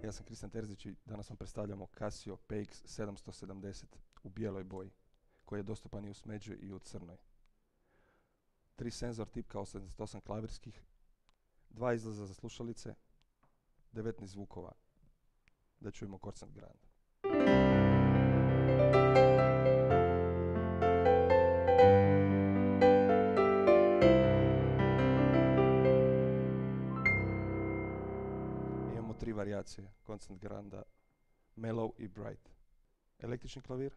Ja sam Kristijan Terzić i danas vam predstavljamo Casio PX 770 u bijeloj boji, koji je dostupan i u smeđu i u crnoj. 3 senzor tipka 88 klavirskih, 2 izlaza za slušalice, 19 zvukova. Da čujemo Koncert Granda. Imamo 3 varijacije Koncert Granda, Mellow i Bright. Električni klavir,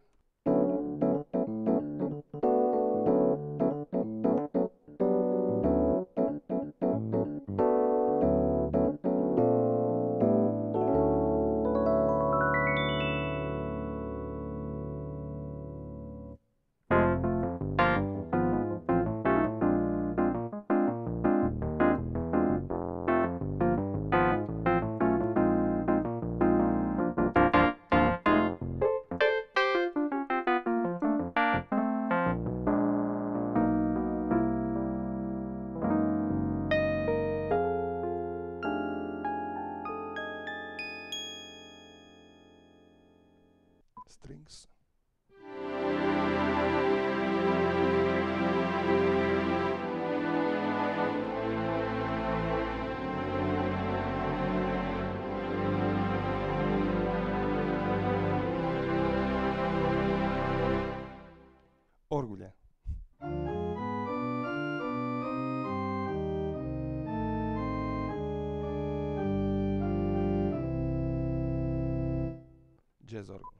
strings, orgulje, jazz organ,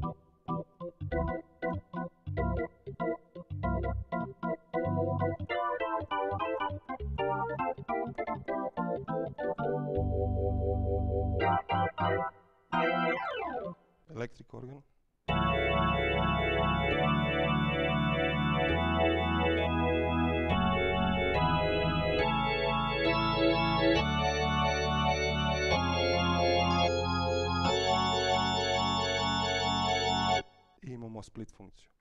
electric organ, i imamo split funkciju.